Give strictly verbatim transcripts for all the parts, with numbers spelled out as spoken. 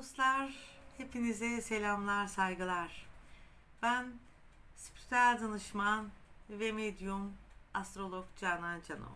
Dostlar, hepinize selamlar, saygılar. Ben spiritüel danışman ve medyum astrolog Canan Canoğlu.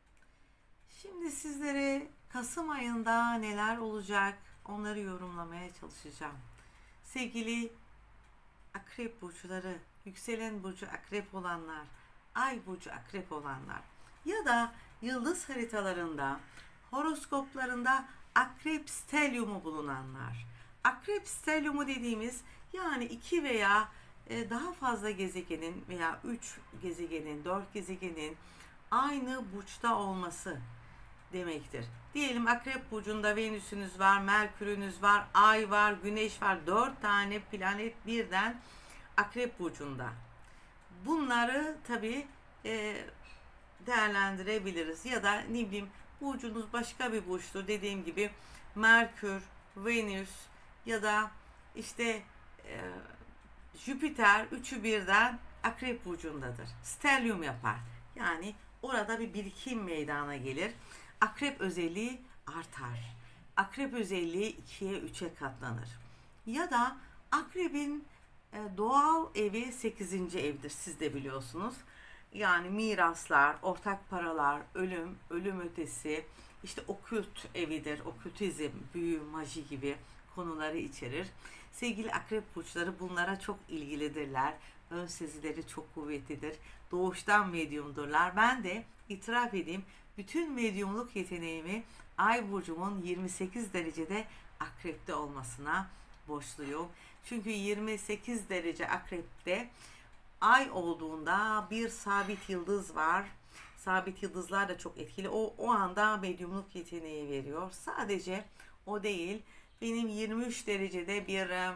Şimdi sizlere Kasım ayında neler olacak onları yorumlamaya çalışacağım. Sevgili akrep burçları, yükselen burcu akrep olanlar, ay burcu akrep olanlar ya da yıldız haritalarında, horoskoplarında akrep stelyumu bulunanlar. Akrep stelyumu dediğimiz yani iki veya daha fazla gezegenin veya üç gezegenin, dört gezegenin aynı burçta olması demektir. Diyelim akrep burcunda Venüs'ünüz var, Merkür'ünüz var, Ay var, Güneş var. Dört tane planet birden akrep burcunda. Bunları tabii e, değerlendirebiliriz. Ya da ne bileyim burcunuz başka bir burçtur. Dediğim gibi Merkür, Venüs ya da işte e, Jüpiter üçü birden akrep burcundadır. Stelyum yapar. Yani orada bir birikim meydana gelir. Akrep özelliği artar. Akrep özelliği ikiye üçe katlanır. Ya da akrebin e, doğal evi sekizinci evdir. Siz de biliyorsunuz. Yani miraslar, ortak paralar, ölüm, ölüm ötesi, işte okült evidir. Okültizm, büyü, maji gibi konuları içerir. Sevgili akrep burçları bunlara çok ilgilidirler. Ön sezileri çok kuvvetlidir. Doğuştan medyumdurlar. Ben de itiraf edeyim, bütün medyumluk yeteneğimi ay burcumun yirmi sekiz derecede akrepte olmasına borçluyum. Çünkü yirmi sekiz derece akrepte ay olduğunda bir sabit yıldız var. Sabit yıldızlar da çok etkili. O, o anda medyumluk yeteneği veriyor. Sadece o değil. Benim yirmi üç derecede bir e,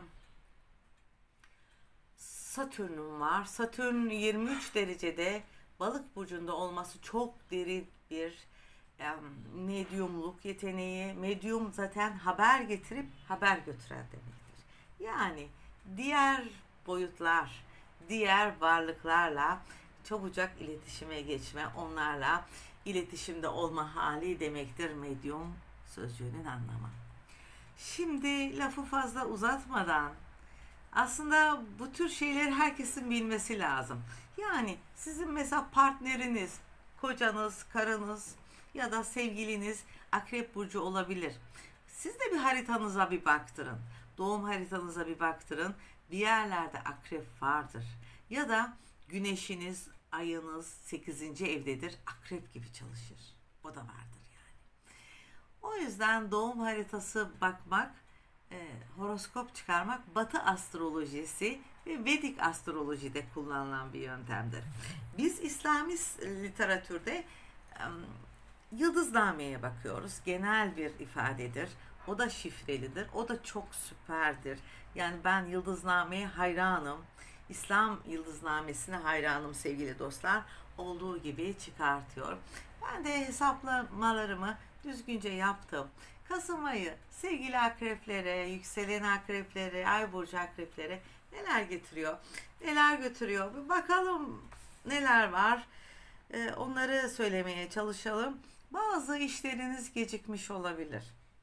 Satürn'üm var. Satürn yirmi üç derecede balık burcunda olması çok derin bir e, medyumluk yeteneği. Medyum zaten haber getirip haber götüren demektir. Yani diğer boyutlar, diğer varlıklarla çabucak iletişime geçme, onlarla iletişimde olma hali demektir medyum sözcüğünün anlamı. Şimdi lafı fazla uzatmadan aslında bu tür şeyleri herkesin bilmesi lazım. Yani sizin mesela partneriniz, kocanız, karınız ya da sevgiliniz akrep burcu olabilir. Siz de bir haritanıza bir baktırın. Doğum haritanıza bir baktırın. Bir yerlerde akrep vardır. Ya da güneşiniz, ayınız sekizinci evdedir. Akrep gibi çalışır. O da vardır yani. O yüzden doğum haritası bakmak, e, horoskop çıkarmak Batı astrolojisi ve Vedik astrolojide kullanılan bir yöntemdir. Biz İslami literatürde e, yıldıznameye bakıyoruz. Genel bir ifadedir. O da şifrelidir. O da çok süperdir. Yani ben yıldıznameye hayranım. İslam yıldıznamesine hayranım sevgili dostlar. Olduğu gibi çıkartıyor. Ben de hesaplamalarımı düzgünce yaptım. Kasım ayı sevgili akreplere, yükselen akreplere, ay burcu akreplere neler getiriyor? Neler götürüyor? Bir bakalım neler var. Ee, onları söylemeye çalışalım. Bazı işleriniz gecikmiş olabilir.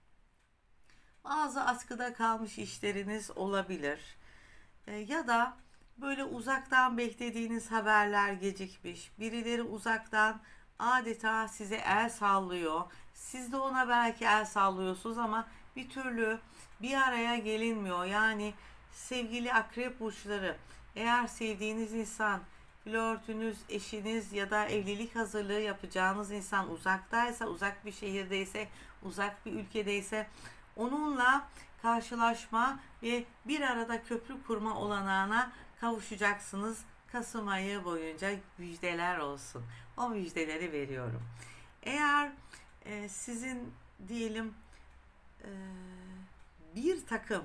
Bazı askıda kalmış işleriniz olabilir. Ee, ya da böyle uzaktan beklediğiniz haberler gecikmiş. Birileri uzaktan adeta size el sallıyor. Siz de ona belki el sallıyorsunuz ama bir türlü bir araya gelinmiyor. Yani sevgili akrep burçları, eğer sevdiğiniz insan, flörtünüz, eşiniz ya da evlilik hazırlığı yapacağınız insan uzaktaysa, uzak bir şehirdeyse, uzak bir ülkedeyse onunla karşılaşma ve bir arada köprü kurma olanağına kavuşacaksınız. Kasım ayı boyunca müjdeler olsun. O müjdeleri veriyorum. Eğer e, sizin diyelim e, bir takım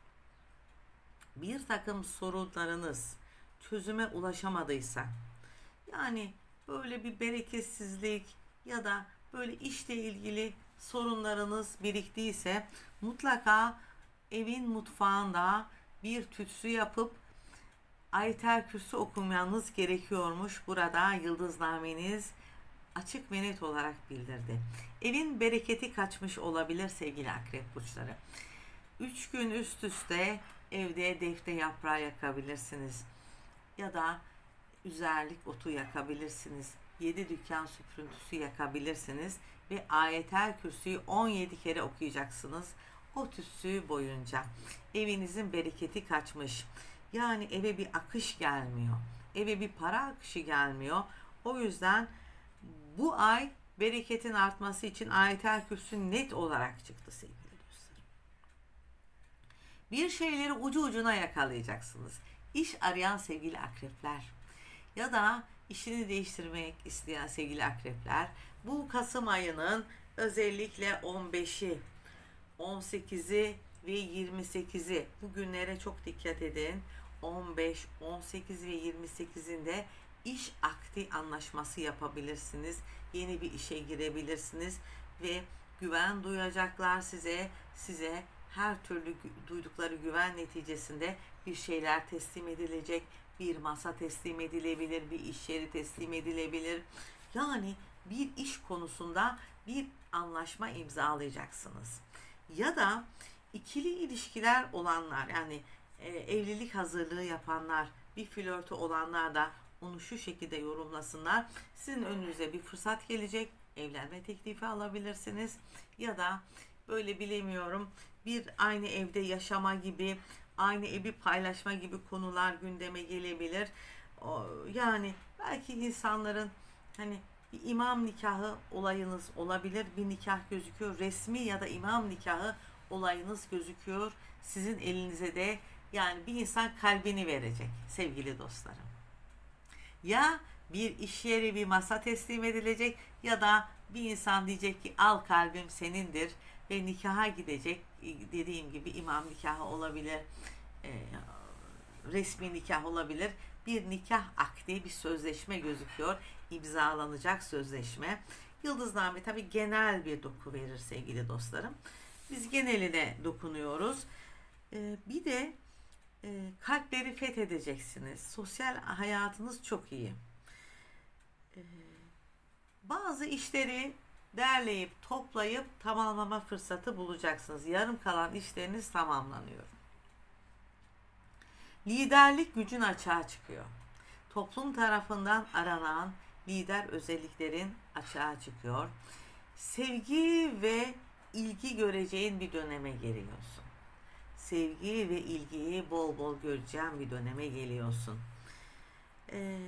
bir takım sorunlarınız çözüme ulaşamadıysa, yani böyle bir bereketsizlik ya da böyle işle ilgili sorunlarınız biriktiyse mutlaka evin mutfağında bir tütsü yapıp Ayetel Kürsü okumanız gerekiyormuş. Burada yıldıznameniz açık ve net olarak bildirdi. Evin bereketi kaçmış olabilir sevgili akrep burçları. Üç gün üst üste evde defne yaprağı yakabilirsiniz. Ya da üzerlik otu yakabilirsiniz. Yedi dükkan süprüntüsü yakabilirsiniz. Ve Ayetel Kürsü'yü on yedi kere okuyacaksınız. O tütsü boyunca. Evinizin bereketi kaçmış. Yani eve bir akış gelmiyor. Eve bir para akışı gelmiyor. O yüzden bu ay bereketin artması için Ayetel Kürsü net olarak çıktı sevgili dostlar. Bir şeyleri ucu ucuna yakalayacaksınız. İş arayan sevgili akrepler ya da işini değiştirmek isteyen sevgili akrepler, bu Kasım ayının özellikle on beşi, on sekizi ve yirmi sekizi, bu günlere çok dikkat edin. on beş, on sekiz ve yirmi sekizinde iş akdi anlaşması yapabilirsiniz. Yeni bir işe girebilirsiniz ve güven duyacaklar size. Size her türlü duydukları güven neticesinde bir şeyler teslim edilecek. Bir masa teslim edilebilir, bir iş yeri teslim edilebilir. Yani bir iş konusunda bir anlaşma imzalayacaksınız. Ya da ikili ilişkiler olanlar, yani e, evlilik hazırlığı yapanlar, bir flörtü olanlar da onu şu şekilde yorumlasınlar. Sizin önünüze bir fırsat gelecek, evlenme teklifi alabilirsiniz. Ya da böyle bilemiyorum, bir aynı evde yaşama gibi, aynı evi paylaşma gibi konular gündeme gelebilir. O, yani belki insanların hani bir imam nikahı olayınız olabilir. Bir nikah gözüküyor. Resmi ya da imam nikahı olayınız gözüküyor. Sizin elinize de, yani bir insan kalbini verecek sevgili dostlarım. Ya bir iş yeri, bir masa teslim edilecek ya da bir insan diyecek ki al kalbim senindir ve nikaha gidecek. Dediğim gibi imam nikahı olabilir, e, resmi nikah olabilir. Bir nikah akdi, bir sözleşme gözüküyor. İmzalanacak sözleşme. Yıldızname tabi genel bir doku verir sevgili dostlarım. Biz geneline dokunuyoruz. E, bir de e, kalpleri fethedeceksiniz. Sosyal hayatınız çok iyi. E, bazı işleri derleyip toplayıp tamamlama fırsatı bulacaksınız. Yarım kalan işleriniz tamamlanıyor. Liderlik gücün açığa çıkıyor. Toplum tarafından aranan lider özelliklerin açığa çıkıyor. Sevgi ve ilgi göreceğin bir döneme geliyorsun. Sevgi ve ilgiyi bol bol göreceğin bir döneme geliyorsun. Ee,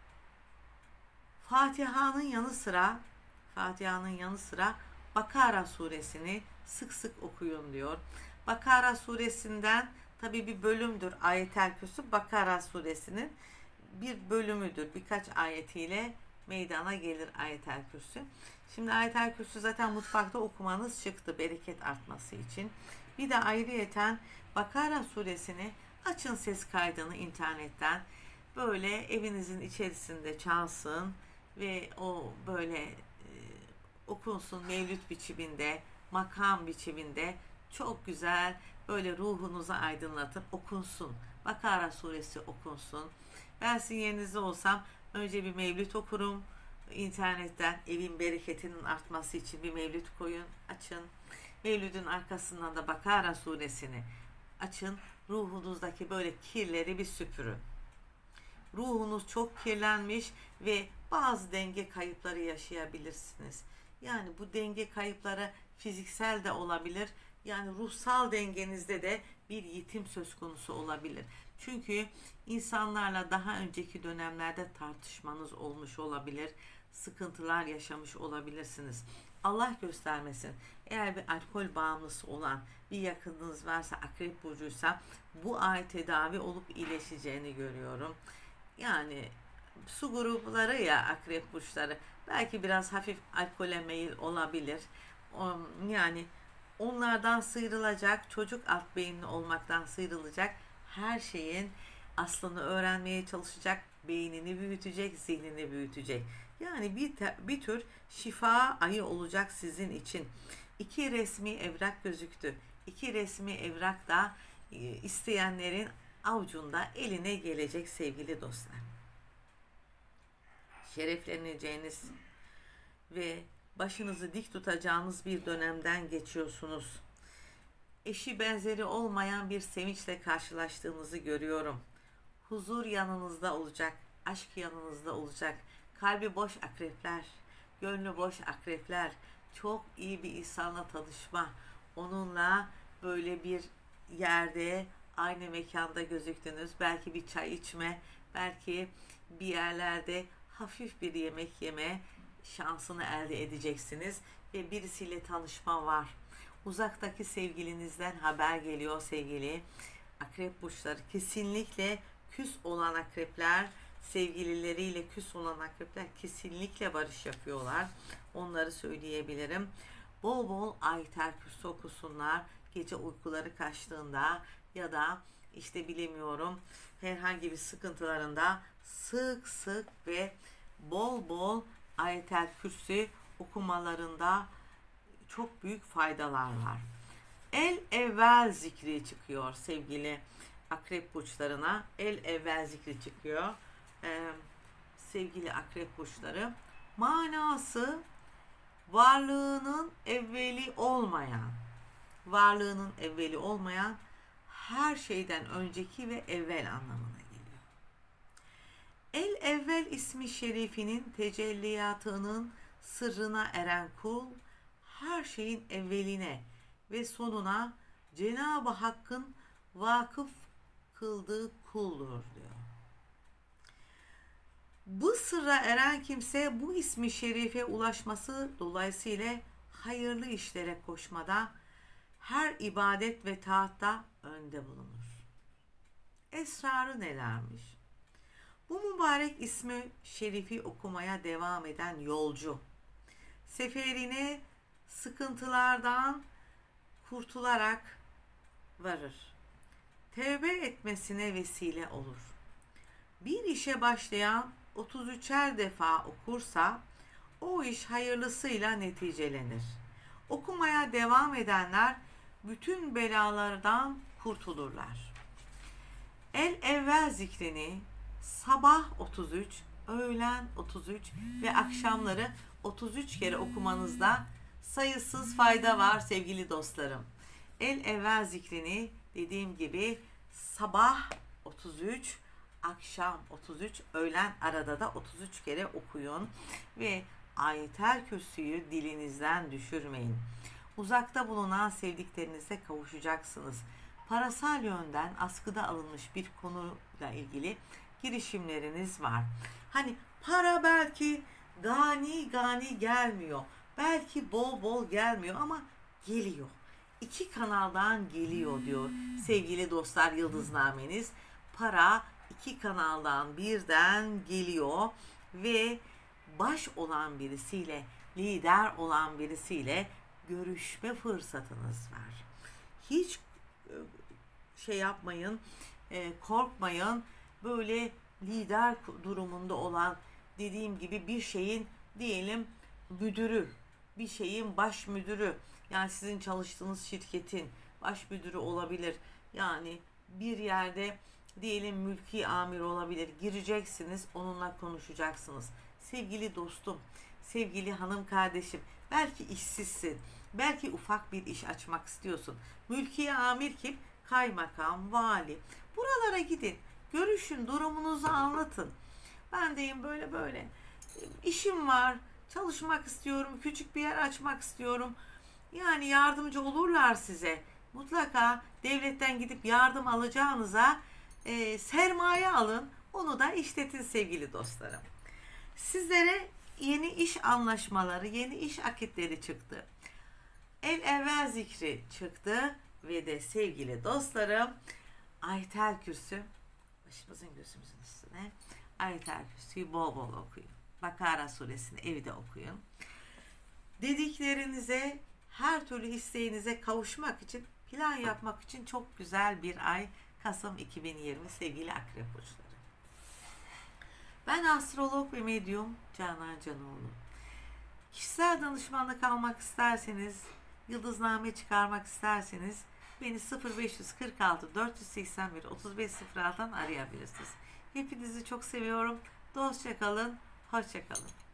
Fatiha'nın yanı sıra Fatiha'nın yanı sıra Bakara suresini sık sık okuyun diyor. Bakara suresinden tabi bir bölümdür Ayetel Kürsü. Bakara suresinin bir bölümüdür. Birkaç ayetiyle meydana gelir Ayetel Kürsü. Şimdi Ayetel Kürsü zaten mutfakta okumanız çıktı bereket artması için. Bir de ayrıyeten Bakara suresini açın, ses kaydını internetten, böyle evinizin içerisinde çalsın ve o böyle e, okunsun mevlüt biçiminde, makam biçiminde, çok güzel böyle ruhunuzu aydınlatın, okunsun. Bakara suresi okunsun. Ben sizin yerinizde olsam önce bir mevlüt okurum. İnternetten evin bereketinin artması için bir mevlüt koyun, açın. Mevlüdün arkasından da Bakara suresini açın. Ruhunuzdaki böyle kirleri bir süpürün. Ruhunuz çok kirlenmiş ve bazı denge kayıpları yaşayabilirsiniz. Yani bu denge kayıpları fiziksel de olabilir. Yani ruhsal dengenizde de bir yitim söz konusu olabilir. Çünkü insanlarla daha önceki dönemlerde tartışmanız olmuş olabilir. Sıkıntılar yaşamış olabilirsiniz. Allah göstermesin. Eğer bir alkol bağımlısı olan bir yakınınız varsa, akrep burcuysa, bu ay tedavi olup iyileşeceğini görüyorum. Yani su grupları ya akrep burçları, belki biraz hafif alkole meyil olabilir. Yani onlardan sıyrılacak, çocuk alt beyinli olmaktan sıyrılacak, her şeyin aslını öğrenmeye çalışacak, beynini büyütecek, zihnini büyütecek. Yani bir, bir tür şifa ayı olacak sizin için. İki resmi evrak gözüktü. İki resmi evrak da e, isteyenlerin avucunda, eline gelecek sevgili dostlar. Şerefleneceğiniz ve başınızı dik tutacağınız bir dönemden geçiyorsunuz. eşi benzeri olmayan bir sevinçle karşılaştığınızı görüyorum. Huzur yanınızda olacak, aşk yanınızda olacak. Kalbi boş akrepler, gönlü boş akrepler, çok iyi bir insanla tanışma, onunla böyle bir yerde, aynı mekanda gözüktünüz, belki bir çay içme, belki bir yerlerde hafif bir yemek yeme şansını elde edeceksiniz ve birisiyle tanışma var. Uzaktaki sevgilinizden haber geliyor sevgili akrep burçları. Kesinlikle küs olan akrepler, sevgilileriyle küs olan akrepler kesinlikle barış yapıyorlar. Onları söyleyebilirim. Bol bol Ayetel Kürsi okusunlar gece uykuları kaçtığında ya da işte bilemiyorum herhangi bir sıkıntılarında sık sık ve bol bol Ayetel Kürsi okumalarında çok büyük faydalar var. El evvel zikri çıkıyor sevgili akrep burçlarına. El evvel zikri çıkıyor. Ee, sevgili akrep burçları. Manası varlığının evveli olmayan, varlığının evveli olmayan her şeyden önceki ve evvel anlamına geliyor. El evvel ismi şerifinin tecelliyatının sırrına eren kul, her şeyin evveline ve sonuna Cenab-ı Hakk'ın vakıf kıldığı kuldur diyor. Bu sırra eren kimse bu ismi şerife ulaşması dolayısıyla hayırlı işlere koşmada, her ibadet ve taatta önde bulunur. Esrarı nelermiş? Bu mübarek ismi şerifi okumaya devam eden yolcu, seferine sıkıntılardan kurtularak varır. Tevbe etmesine vesile olur. Bir işe başlayan otuz üçer defa okursa o iş hayırlısıyla neticelenir. Okumaya devam edenler bütün belalardan kurtulurlar. El evvel zikrini sabah otuz üç, öğlen otuz üç ve akşamları otuz üç kere okumanızda sayısız fayda var sevgili dostlarım. El evvel zikrini dediğim gibi sabah otuz üç, akşam otuz üç, öğlen arada da otuz üç kere okuyun ve Ayetel Kürsi'yü dilinizden düşürmeyin. Uzakta bulunan sevdiklerinize kavuşacaksınız. Parasal yönden askıda alınmış bir konuyla ilgili girişimleriniz var. Hani para belki gani gani gelmiyor. Belki bol bol gelmiyor ama geliyor. İki kanaldan geliyor diyor sevgili dostlar yıldıznameniz. Para iki kanaldan birden geliyor ve baş olan birisiyle, lider olan birisiyle görüşme fırsatınız var. Hiç şey yapmayın, korkmayın. Böyle lider durumunda olan, dediğim gibi bir şeyin diyelim müdürü, bir şeyin baş müdürü, yani sizin çalıştığınız şirketin baş müdürü olabilir. Yani bir yerde diyelim mülki amir olabilir. Gireceksiniz, onunla konuşacaksınız. Sevgili dostum, sevgili hanım kardeşim, belki işsizsin, belki ufak bir iş açmak istiyorsun. Mülki amir kim? Kaymakam, vali. Buralara gidin, görüşün, durumunuzu anlatın. Ben deyim böyle böyle, işim var, çalışmak istiyorum, küçük bir yer açmak istiyorum. Yani yardımcı olurlar size. Mutlaka devletten gidip yardım alacağınıza e, sermaye alın, onu da işletin sevgili dostlarım. Sizlere yeni iş anlaşmaları, yeni iş akitleri çıktı. El evvel zikri çıktı ve de sevgili dostlarım Ayetel Kürsi, başımızın gözümüzün üstüne Ayetel Kürsi'yi bol bol okuyun. Bakara suresini evde okuyun. Dediklerinize, her türlü isteğinize kavuşmak için, plan yapmak için çok güzel bir ay Kasım iki bin yirmi sevgili akrep burçları. Ben astrolog ve medyum Canan Canoğlu. Kişisel danışmanlık almak isterseniz, yıldızname çıkarmak isterseniz beni sıfır beş kırk altı dört yüz seksen bir otuz beş sıfır altıdan arayabilirsiniz. Hepinizi çok seviyorum. Dostça kalın, hoşça kalın.